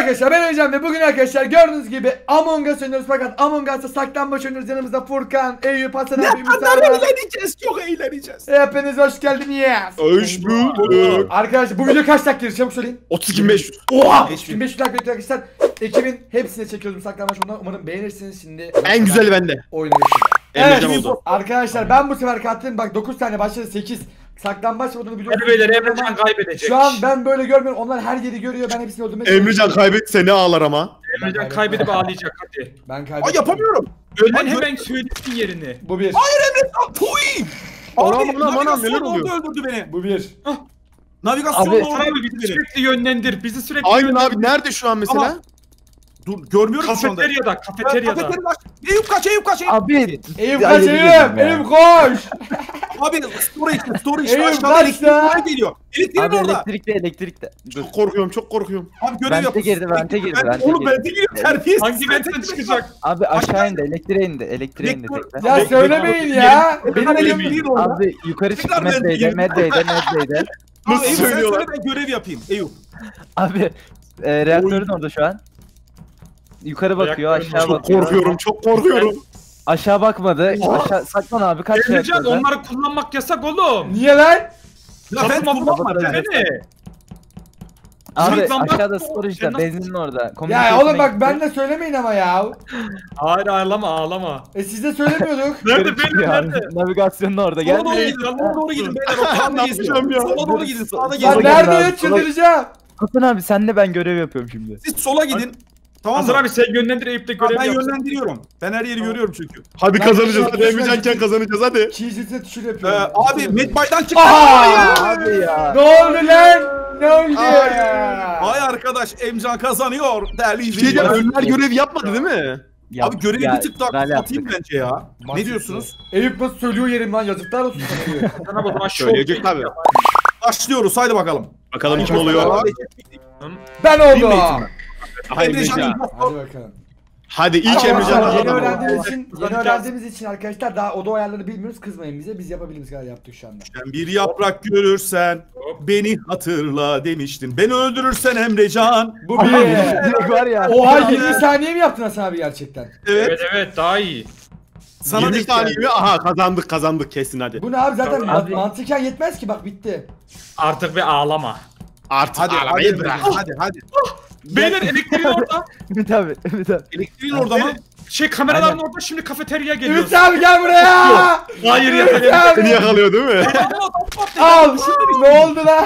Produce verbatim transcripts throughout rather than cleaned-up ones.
arkadaşlar, ben Özcan ve bugün arkadaşlar gördüğünüz gibi Among Us oynuyoruz, fakat Among Us'ta saklambaç oynuyoruz. Yanımızda Furkan, Eyüp, Hasan abi, Mustafa. Eğleneceğiz, çok eğleneceğiz. Hepiniz hoş geldiniz. Hoş bulduk. Arkadaşlar bu video kaç dakika gelir, çabuk söyleyin. otuz iki bin beş yüz. Oha! otuz iki bin beş yüz dakika bekliyor arkadaşlar. Ekibin hepsine çekiyoruz bu saklambaç oyununu. Umarım beğenirsiniz şimdi. En güzeli bende. Oyuna geçelim. Emrecan Evet oldu. arkadaşlar, ben bu sefer kattım, bak dokuz tane başladı, sekiz. Saklambaç modunu biliyorum. Hadi beyler, Emrecan kaybedecek. Şu an ben böyle görmüyorum, onlar her yeri görüyor, ben hepsini öldürmeye Emrecan kaybetse ne ağlar ama. Emrecan kaybedip ağlayacak hadi. Ben Ay kaybettim. yapamıyorum. Önden hemen söylesin yerini. Bu bir. Hayır Emrecan. Tuy. Anam, Abi anam, anam, neler navigasyon oluyor? orada öldürdü beni. Bu bir. Navigasyon Abi, orada Abi öldürdü bizi beni. sürekli yönlendir. Bizi sürekli Aynen yönlendir. abi, nerede şu an mesela? Ama- Dur görmüyorum şu anda. Kafeteryada, kafeteryada. Kafeteryada. Eyüp kaç, Eyüp kaç, Eyüp. Abi. Eyüp Ya, kaç, yemin Eyüp! ederim ya. Eyüp koş! Abi story işte, story işte. Eyüp, Aşağıda kaç elektrikler ya? geliyor. Elektriğin Abi orada. elektrikte elektrikte. Dur. Çok korkuyorum, çok korkuyorum. Abi görev Vente yapın. girdi, vente girdi, Ben- vente Oğlum girdi. vente giriyor, terbiyesiz. Hangi ventten çıkacak? Abi aşağı indi, elektriğe indi, elektriğe indi Elektrik- tekrar. Ya Bekle, söylemeyin bekle. ya! Benim Benim elim... elektriğin orada. Abi yukarı çıktı Tekrar vente meddeydi, girdi. meddeydi, meddeydi. Abi Nasıl Eyüp sen söylüyorlar? söyle, ben görev yapayım. Eyüp. Abi e, reaktörün orada şu an. Yukarı bakıyor, Reaktörün aşağı Çok bakıyor. korkuyorum, çok korkuyorum. Aşağı bakmadı. Aşağı saklan abi, kaç Emrecan reaktörde? onları kullanmak yasak oğlum. Niye lan? Ya ben Satma kullanmam. kullanma. Beni. Abi Saklan, aşağıda bak- storage'da, Sen benzinin orada. Ya Communication'a oğlum bak, gitti. ben de söylemeyin ama ya. Hayır ağlama ağlama. E siz de söylemiyorduk. Nerede Yukarı beyler çıkıyor abi. nerede? Navigasyonun orada, Sola gel. doğru gidin, sola doğru gidin beyler. O sağda Ne geziyor. yapacağım ya? Sola doğru gidin, sağda Lan Sola geziyor. gel nerede abi, ya, sola- çıldıracağım. Hasan abi senle ben görev yapıyorum şimdi. Siz sola gidin. Tamam Hazır mı? abi sen yönlendir, Eyüp de Ha, görev ben yapsın. yönlendiriyorum. Ben her yeri görüyorum çünkü. Hadi Lan kazanacağız, şu- hadi Emrecanken kazanacağız hadi. Cheese'e tüşür Ee, yapıyorum. abi Medbay'dan çıktı. Aa! Abi ya. Ne oldu lan? Ne oldu? Vay arkadaş, Emcan kazanıyor değerli Bir şey diyeceğim, izleyiciler. ölüler görev yapmadı değil mi? Yap- Abi görevi ya, bir tık daha güzel kapatayım yaptık. bence ya. Ne diyorsunuz? Eyüp nasıl söylüyor yerim lan, yazıklar olsun sana Eyüp. Sana o zaman şov Söyleyecek tabii. Başlıyoruz, haydi bakalım. Bakalım kim oluyor. Ben Değil mi oldum. eğitim? Aha Emrecan Emrecan. Hadi bakalım. Hadi ilk Arkadaşlar, Emrecan yeni kazandı. öğrendiğimiz için, yeni öğrendiğimiz için arkadaşlar daha oda ayarlarını bilmiyoruz, kızmayın bize. Biz yapabildiğimiz kadar yaptık şu anda. Sen bir yaprak görürsen beni hatırla demiştin. Beni öldürürsen Emrecan. Bu bir. Direkt var ya. Oha, yirmi saniye mi yaptın Hasan abi gerçekten? Evet. Evet evet daha iyi. Sana yirmi denk saniye geldi. mi? Aha kazandık kazandık kesin hadi. Bu ne abi, zaten Abi- ma- mantıken yetmez ki, bak bitti. Artık bir ağlama. Artık Hadi hadi ağlamayı Emrecan, bırak. hadi hadi. Beyler elektriğin orada. Ümit abi, Ümit abi. Elektriğin orada mı? Şey kameraların orada, şimdi kafeteryaya geliyoruz. Ümit abi gel buraya. Hayır Ümit ya. abi. Seni yakalıyor değil mi? Al. Ne oldu lan?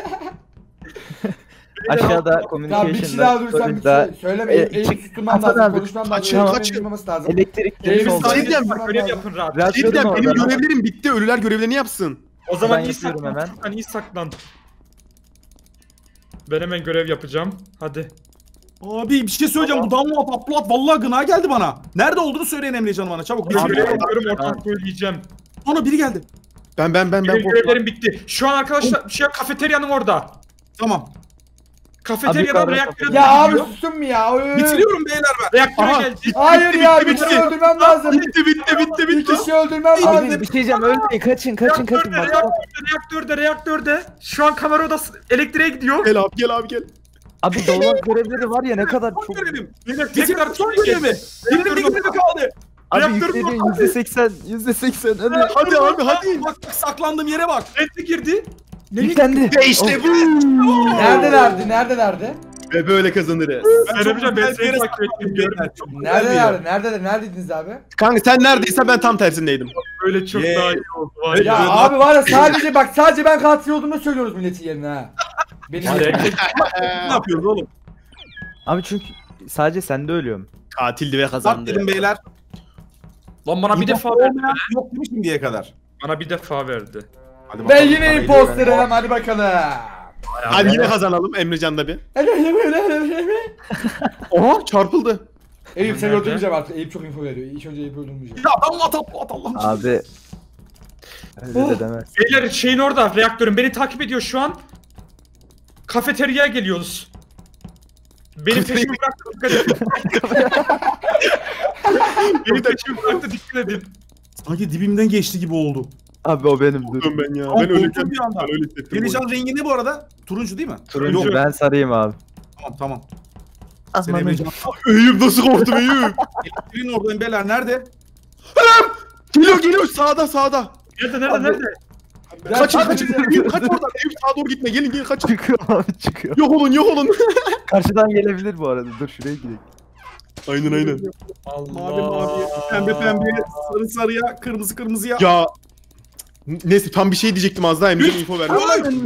Aşağıda Ya bir kişi communication'da, daha dursan bir storage'da, şey söyleme. e, Eyüp çık- susturmam Hasan lazım, abi, konuşmam lazım. kaçın, Eyüp'ün kaçın. duymaması lazım. elektrik Eyüp temiz oldu. saniye- diyeceğim, susturmam Görev lazım. yapın rahat. Bir şey Reaktörün diyeceğim, benim orada. görevlerim bitti. Ölüler görevlerini yapsın. O zaman Ben iyi yapıyorum saklan. hemen. Saklan, iyi saklan. Ben hemen görev yapacağım. Hadi. Abi bir şey söyleyeceğim, bu download upload vallahi gına geldi bana. Nerede olduğunu söyleyin Emrecan bana çabuk. Bir Abi, görev abi, yapıyorum, oradan söyleyeceğim. Sonra biri geldi. Ben ben ben ben Benim korktum. görevlerim bitti. Şu an arkadaşlar şey kafeteryanın orada. Tamam. Kafeteryadan yukarıda reaktöre Ya abi gidiyor. sustun mu ya? Üf. Bitiriyorum beyler ben. Reaktöre Aha. geldi. Hayır ya, bitti, bir kişi bitti. öldürmem lazım. Bitti bitti bitti Bir bitti. kişi öldürmem Abi lazım. bir şey diyeceğim, ölmeyin, kaçın, kaçın, kaçın. Reaktörde, Bak, reaktörde, reaktörde, reaktörde. Şu an kamera odası elektriğe gidiyor. Gel abi gel abi gel. abi dolar görevleri var ya, ne kadar Son çok. görevim. Beyler Bitirdim tekrar son görevimi. Benim bir görevi kaldı. Abi Reaktörün yükleniyor, orada. yüzde seksen, yüzde seksen. Hadi. Hadi abi hadi. Bak bak saklandığım yere bak. Renkli girdi. Yüklendi. Ve işte bu. Neredelerdi? Neredelerdi? Ve böyle kazanırız. Ben Ben çok hocam, ben güzel bir seni yere takip ettim, saklandım gördüm. beyler. Çok güzel bir yer. Neredelerdi? Neredeler? Neredeydiniz abi? Kanka sen neredeyse ben tam tersindeydim. Böyle çok Yeah. daha iyi oldu. Var Evet, ya. Ya evet, abi var ya, sadece bak sadece ben katil olduğumu söylüyoruz milletin yerine ha. Benim Ne yapıyoruz oğlum? Abi çünkü sadece sende ölüyorum. Katildi ve Zap kazandı. dedim beyler. Lan bana bir İyi defa bak, verdi. olmayan yok değil mi şimdiye kadar? Bana bir defa verdi. Hadi Ve bakalım, yine parayı imposter görelim. adam, hadi bakalım. Hadi yine kazanalım Emrecan'da bir. Oha çarpıldı. Eyüp seni Nerede? öldürmeyeceğim artık. Eyüp çok info veriyor. İlk önce Eyüp'ü öldürmeyeceğim. Ya ben at at at Allah'ım. Abi. Öyle de demez. Beyler şeyin orada, reaktörün beni takip ediyor şu an. Kafeteryaya geliyoruz. Benim peşimi bıraktı, dikkat edin. Benim peşimi bıraktı, dikkat edin. Sanki dibimden geçti gibi oldu. Abi o benim, dur. Korktum ben ya. Ama Ben ölürken korktum bir anda. ben öyle hissettim. Gelişen rengi ne bu arada? Turuncu değil mi? Turuncu, Yok. ben sarayım abi. Tamam tamam. Sen Emrecan. Eyüp nasıl korktum Eyüp? Elektriğin oradayım beyler nerede? Geliyor geliyor sağda sağda. Nerede nerede nerede? Kaçın Abi, kaçın. Eyüp kaç oradan. Eyüp sağa doğru gitme. Gelin gelin kaçın. Çıkıyor abi çıkıyor. Yok olun yok olun. Karşıdan gelebilir bu arada. Dur şuraya gidelim. Aynen aynen. Allah. Mavi mavi, pembe pembe, sarı sarıya, kırmızı kırmızıya. Ya neyse tam bir şey diyecektim az daha Emre'ye info verdim.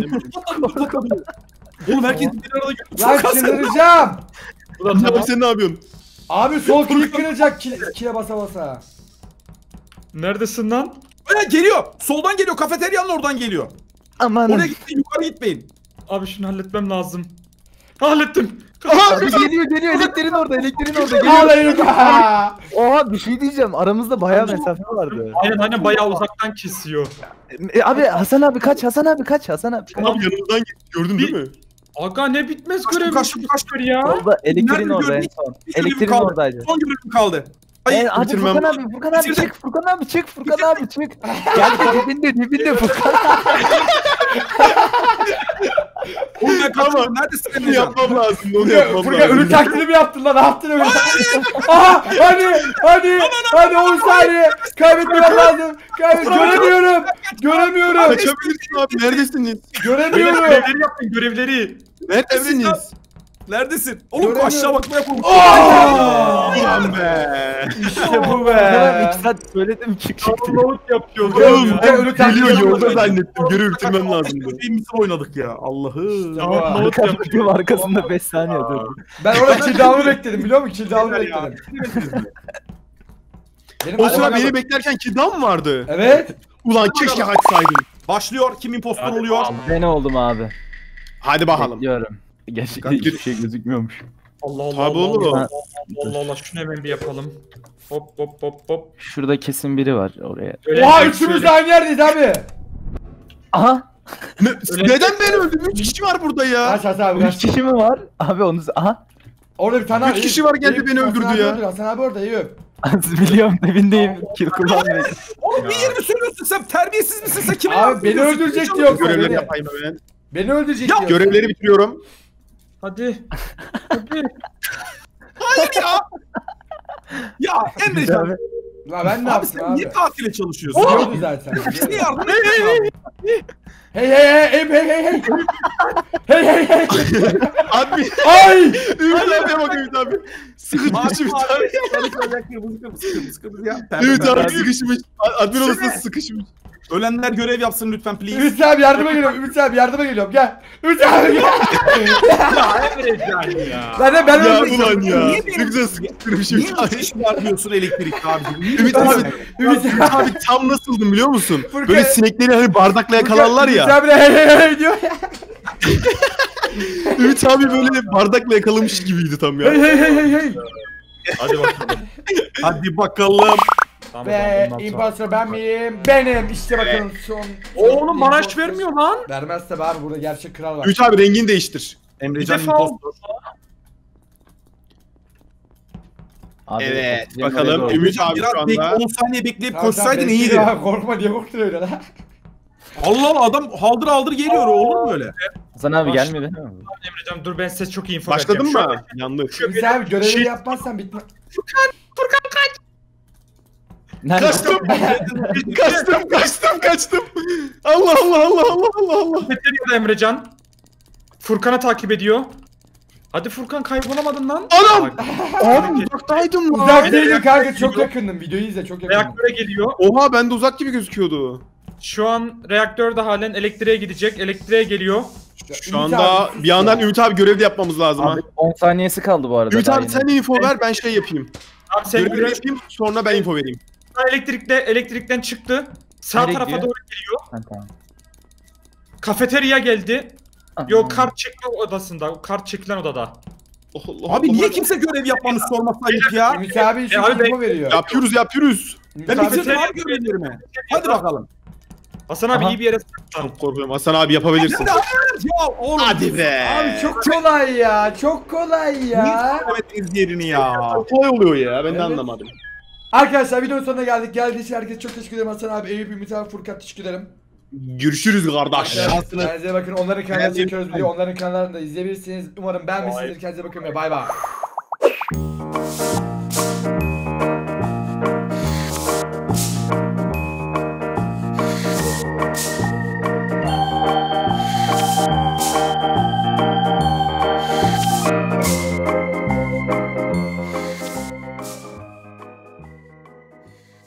Oğlum herkes bir arada götürsün. Lan çıldıracağım. Ulan Tamam tamam. sen ne yapıyorsun? Abi sol klik kıracak kile, kile basa basa. Neredesin lan? Öyle geliyor. Soldan geliyor. Kafeteryanın oradan geliyor. Aman. Oraya gitmeyin. Yukarı gitmeyin. Abi şunu halletmem lazım. Hallettim. Abi geliyor geliyor elektriğin orada elektriğin orada geliyor. Ağlayın. Oha bir şey diyeceğim aramızda bayağı mesafe vardı. Aynen aynen bayağı uzaktan kesiyor. E, abi Hasan abi kaç Hasan abi kaç Hasan abi kaç. Abi yanımdan git. Gördün değil mi? Aga ne bitmez Kaçtım, görev kaçtım, kaçtım. ya. Orada elektriğin Nerede orada en gördün? son. Bir görevim Elektriğin kaldı. oradaydı. Son görevim kaldı. E, Hayır. hadi bitirmem. Furkan abi Furkan abi Bitirdim. çık Furkan abi çık Furkan abi çık. Gel dibinde dibinde Furkan. Oğlum ben kaçıyorum. Neredesin Onu Emrecan? yapmam lazım. Onu yapmam Furkan ölü lazım. taklidi mi yaptın lan? Ne yaptın öyle? Aha hadi hadi hadi on saniye. Kaybetmem lazım. Kaybet göremiyorum. Göremiyorum. Kaçabilirsin abi. Neredesiniz? Göremiyorum. Görevleri yaptın görevleri. Neredesiniz? Neredesin? Oğlum Göremiyorum. aşağı bakmaya korkuyorum. Ulan be. İşte bu Furkan be. abi iki saat söyledim çık çık. Download yapıyor. Oğlum Furkan ölü taklidi geliyor yolda yapmadı. zannettim. Görev bitirmem lazımdı. Bir misal oynadık ya. Allah'ım. Download Furkan yapıyor. abi arkasında beş saniye dur. Ben orada kill down'u bekledim biliyor musun? Kill down'u bekledim. Benim O sıra Alev- beni beklerken kidam mı vardı? Evet. Ulan keşke kaçsaydım. Başlıyor. Kim impostor oluyor? Ben oldum abi. Hadi bakalım. Bekliyorum. Gerçekten Dikkat hiçbir şey gözükmüyormuş. Allah Allah Tabii Allah, olur o. Allah Allah Allah şunu hemen bir yapalım. Hop hop hop hop. Şurada kesin biri var oraya. Öyle Oha şöyle- üçümüz de aynı yerdeyiz abi. Aha! Ne, neden ben öldüm? Üç kişi var burada ya. Kaç Hasan abi Üç kaç. kişi mi var? Abi onu... Aha! Orada bir tane Üç abi. kişi var, geldi Eyüp, beni Hasan öldürdü abi ya. öldür, Hasan abi orada Eyüp. Biliyorum dibindeyim. Kill kullanmayın. Oğlum bir yerimi söylüyorsun sen. Terbiyesiz misin sen? Kime Abi beni öldürecek diyor. Görevleri Beni, yapayım hemen. beni öldürecek Ya, diyor. Görevleri bitiriyorum. Hadi. Hadi. Hayır ya. Ya Emrecan. La ben ne Abi yaptım sen abi? niye tatile çalışıyorsun? Biliyordu zaten. Biz niye yardım etmiyorsun? Hey hey hey hey hey hey hey. Hey hey hey. Abi. Ay! Ümit abiye bak Ümit abi. Sıkışmış Ümit abi. Kırmızı kırmızı kırmızı kırmızı ya. Ümit abi Pembe. sıkışmış. Admin odasında sıkışmış. Ölenler görev yapsın lütfen please. Ümit abi yardıma geliyorum. Ümit abi yardıma geliyorum. Gel. Ümit abi gel. Ya Emrecan ya. Ben de ben Ya öldürdüm. ulan ya. Niye Ne benim- güzel sıkıştırmış Niye Ümit abi. ateş var diyorsun elektrik abi? Ümit abi. Ümit Ümit abi tam nasıldım biliyor musun? Furkan- Böyle sinekleri hani bardakla yakalarlar Ümit ya. abi de hey hey hey diyor ya. Ümit abi böyle bardakla yakalamış gibiydi tam Hey ya. hey hey hey hey. Hadi bakalım. Hadi bakalım. Tamam, Ve bundan sonra- imposter ben miyim? Benim. İşte bakın son. Oğlum bana hiç imposter. vermiyor lan. Vermez tabi abi burada gerçek kral var. Ümit abi rengini değiştir. Emrecan Bir defa impostor. Abi, Evet oksijen oraya bakalım doğru. Ümit abi Biraz şu bek- anda. on saniye bekleyip Tamam, tamam, koşsaydın bekle iyiydi. ya, korkma diye korktun öyle lan. Allah Allah adam haldır haldır geliyor olur mu böyle? Hasan abi Baş- gelmedi değil mi? Emrecan dur ben size çok iyi info Başladın vereceğim. mı? Yanlış. Ümit abi görevleri Şey- yapmazsan bitmez. Nerede? Kaçtım. kaçtım kaçtım kaçtım. Allah Allah Allah Allah Allah Allah. Kafeteryada Emrecan. Furkan'ı takip ediyor. Hadi Furkan kaybolamadın lan. Anam! Abi, Abi uzaktaydım lan. Uzak Bir de değildim kanka reaktör çok geliyor. yakındım. Videoyu izle çok yakındım. Reaktöre geliyor. Oha bende uzak gibi gözüküyordu. Şu an reaktörde halen elektriğe gidecek. Elektriğe geliyor. Şu Ümit anda abi, bir yandan Ümit abi görevde yapmamız lazım ha. Abi on saniyesi kaldı bu arada. Ümit daha abi yeni. sen info ver ben şey yapayım. Abi sen Görevi görev yapayım sonra ben info vereyim. elektrikte elektrikten çıktı. Sağ Nereye tarafa gidiyor? doğru geliyor. Ha, tamam. Kafeterya geldi. Aha. Yok kart çekme odasında. Kart çekilen odada. Allah Abi Allah. niye kimse görev yapmanı sormasaydık ya? Ümit abi şu E abi info veriyor. Yapıyoruz yapıyoruz. Ümit Ben abi bitirdim Kafeterya- abi görevlerimi. Hadi bakalım. Hasan abi Aha. iyi bir yere saklan. Çok korkuyorum Hasan abi yapabilirsin. Hadi ya oğlum. Hadi be. Abi çok kolay ya. Çok kolay Niye ya. söylemediniz yerini ya? kolay oluyor ya ben de Evet. anlamadım. Arkadaşlar videonun sonuna geldik. Geldiği için herkese çok teşekkür ederim. Hasan abi, Eyüp, Ümit abi, Furkan teşekkür ederim. Görüşürüz kardeş. Kendinize bakın. Onların kanallarını Kendinize çekiyoruz video. Onların kanallarını da izleyebilirsiniz. Umarım beğenmişsinizdir. Kendinize bakın ve bay bay. Bye.